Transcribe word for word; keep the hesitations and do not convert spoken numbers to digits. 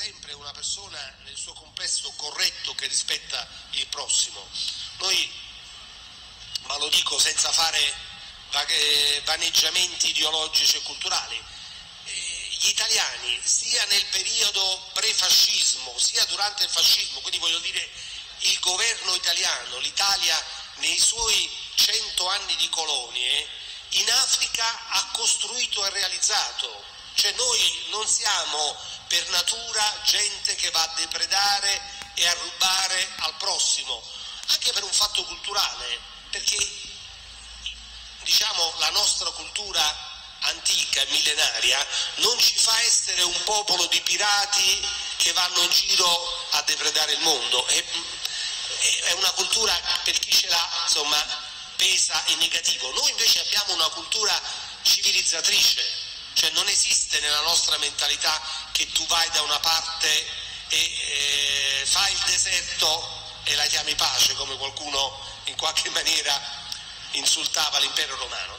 sempre una persona nel suo complesso corretto che rispetta il prossimo. Noi, ma lo dico senza fare vaneggiamenti ideologici e culturali, eh, gli italiani sia nel periodo pre-fascismo sia durante il fascismo, quindi voglio dire il governo italiano, l'Italia nei suoi cento anni di colonie, in Africa ha costruito e realizzato. Cioè noi non siamo per natura gente che va a depredare e a rubare al prossimo, anche per un fatto culturale, perché diciamo la nostra cultura antica, millenaria, non ci fa essere un popolo di pirati che vanno in giro a depredare il mondo. È, è una cultura, per chi ce l'ha, insomma, pesa e negativo. Noi invece abbiamo una cultura civilizzatrice. Cioè non esiste nella nostra mentalità che tu vai da una parte e eh, fai il deserto e la chiami pace, come qualcuno in qualche maniera insultava l'impero romano.